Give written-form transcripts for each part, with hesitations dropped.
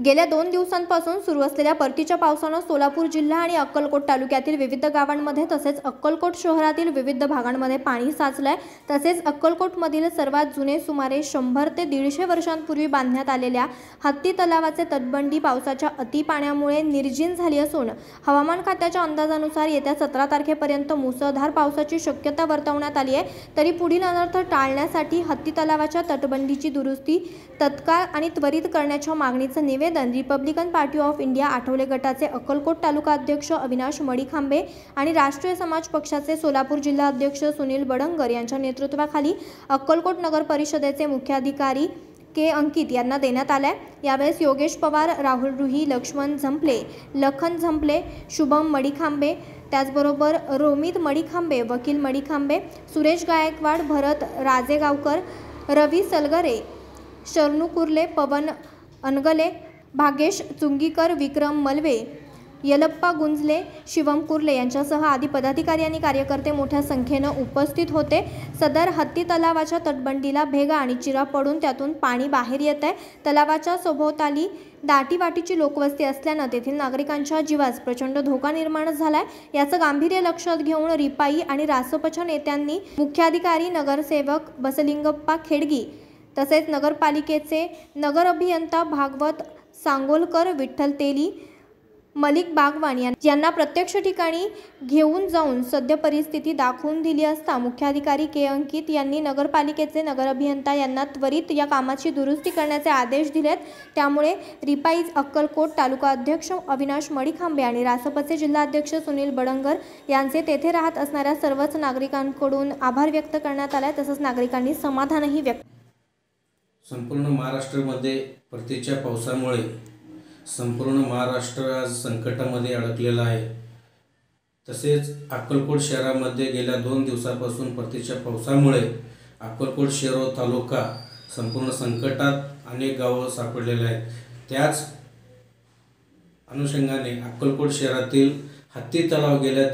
गेल्या 2 दिवसांपासून सुरू असलेल्या परतीच्या पावसाने सोलापूर जिल्हा आणि अक्कलकोट तालुक्यातील विविध गावांमध्ये तसेच अक्कलकोट शहरातील विविध भागांमध्ये पाणी साचलंय। तसेच अक्कलकोटमधील सर्वात जुने सुमारे 100 ते 150 वर्षांपूर्वी बांधण्यात आलेल्या हत्ती तलावाचे तटबंदी पावसाच्या अति पाण्यामुळे निर्जीव झाली असून हवामान खात्याच्या अंदाजानुसार येत्या 17 तारखेपर्यंत मुसळधार पावसाची शक्यता वर्तवण्यात आली आहे। तरी पुढील अनर्थ टाळण्यासाठी हत्ती तलावाच्या तटबंदीची दुरुस्ती तत्काळ आणि त्वरित करण्याच्या मागणीचे निवेदन Republican party of India Athawale गटाचे अक्कलकोट तालुका अध्यक्ष अविनाश मडीखांबे आणि राष्ट्रीय समाज पक्षाचे सोलापूर जिल्हा अध्यक्ष सुनील बडंगर यांच्या नेतृत्वाखाली अक्कलकोट नगर परिषदेचे मुख्याधिकारी के अंकित यांना देण्यात आलाय। यावेळेस योगेश पवार, राहुल रुही, लक्ष्मण झंपले, लखन झंपले, शुभम मडीखांबे, त्याचबरोबर रोमित मडीखांबे, वकील मडीखांबे, सुरेश गायकवाड, भरत राजेगावकर, रवी सलगरे, शरणू कुर्ले, पवन अनगले, भागेश चुंगीकर, विक्रम मलवे, यलप्पा गुंजले, शिवम कुर्ले यांच्यासह आदी पदाधिकारी आणि कार्यकर्ते मोठ्या संख्येने उपस्थित होते। सदर हत्ती तलावाच्या तटबंदीला भेगा आणि चिरा पडून त्यातून पाणी बाहेर येत आहे। तलावाच्या सभोवताली दाटीवाटीची लोकवस्ती असल्याने तेथील नागरिकांच्या जीवास प्रचंड धोका निर्माण झालाय। याचं गांभीर्य लक्षात घेऊन रिपाई आणि रासपच्या नेत्यांनी मुख्याधिकारी, नगरसेवक बसलिंगप्पा खेडगी तसेच नगरपालिकेचे नगर अभियंता भागवत सांगोलकर, विठ्ठल तेली, मलिक बागवान यांना प्रत्यक्ष ठिकाणी घेऊन जाऊन सद्य परिस्थिती दाखवून दिली असता मुख्याधिकारी के अंकित यांनी नगरपालिकेचे नगर अभियंता यांना त्वरित या कामाची दुरुस्ती करण्याचे आदेश दिलेत। त्यामुळे रिपाईज अक्कलकोट तालुका अध्यक्ष अविनाश मडीखांबे आणि रासपचे जिल्हाध्यक्ष सुनील बडंगर यांचे तेथे राहत असणाऱ्या सर्वच नागरिकांकडून आभार व्यक्त करण्यात आले। तसंच नागरिकांनी समाधानही व्यक्त। संपूर्ण महाराष्ट्रामध्ये परतीच्या पावसामुळे संपूर्ण महाराष्ट्र आज संकटामध्ये अडकलेला आहे। तसेच अक्कलकोट शहरामध्ये गेल्या 2 दिवसापासून परतीच्या पावसामुळे अक्कलकोट शहर व तालुका संपूर्ण संकटात अनेक गावं सापडलेले आहेत। त्याच अनुषंगाने अक्कलकोट शहरातील हत्ती तलाव गेल्या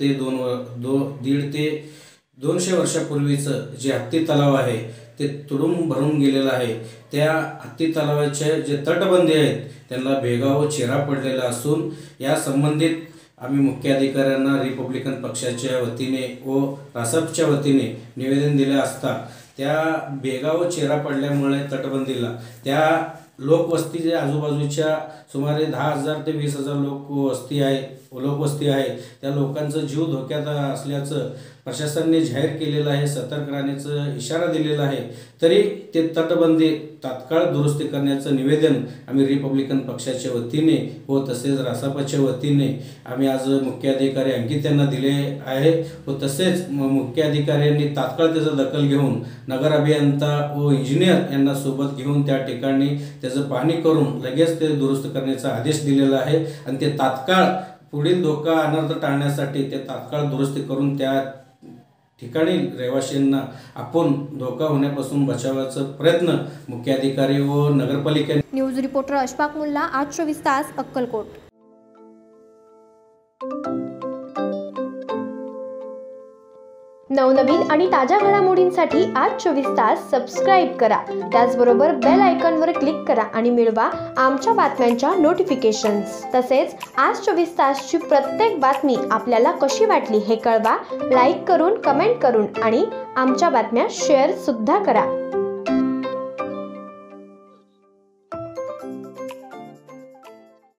1.5 ते 200 वर्षापूर्वीचं जे हत्ती तलाव आहे ते तुडूंब भरून गेलेलं आहे। त्या हत्ती तलावाचे जे तटबंदी आहेत त्यांना भेगा व चिरा पडलेला असून या संबंधित आम्ही मुख्याधिकाऱ्यांना रिपब्लिकन पक्षाच्या वतीने व रासपच्या वतीने निवेदन दिले असता त्या भेगा व चिरा पडल्यामुळे तटबंदीला त्या लोकवस्तीच्या आजूबाजूच्या सुमारे 10,000 ते 20,000 लोकवस्ती आहे त्या लोकांचा जीव धोक्यात असल्याचं प्रशासनाने जाहीर केलेलं आहे, सतर्क राहण्याचा इशारा दिलेला आहे। तरी ते तटबंदी तात्काळ दुरुस्ती करण्याचं निवेदन आम्ही रिपब्लिकन पक्षाच्या वतीने व तसेच रासपच्या वतीने आम्ही आज मुख्याधिकारी अंकित यांना दिले आहे व तसेच मुख्याधिकाऱ्यांनी तात्काळ त्याची दखल घेऊन नगर अभियंता व इंजिनियर यांना सोबत घेऊन त्या ठिकाणी त्याचं पाहणी करून लगेच ते दुरुस्त करण्याचा आदेश दिलेला आहे आणि ते तात्काळ पुढील धोका अनर्थ टाळण्यासाठी ते तात्काळ दुरुस्ती करून त्या ठिकाणी रहिवाशांना आपण धोका होण्यापासून बचावाचा प्रयत्न मुख्याधिकारी व नगरपालिका। न्यूज रिपोर्टर अशफाक मुल्ला, आज 24 तास, अक्कलकोट। नवनवीन आणि ताज्या घडामोडींसाठी आज 24 तास सबस्क्राइब करा। त्याचबरोबर बेल आयकॉनवर क्लिक करा आणि मिळवा आमच्या बातम्यांच्या नोटिफिकेशन्स। तसेच आज 24 तासची प्रत्येक बातमी आपल्याला कशी वाटली हे कळवा, लाईक करून, कमेंट करून आणि आमच्या बातम्या शेअर सुद्धा करा।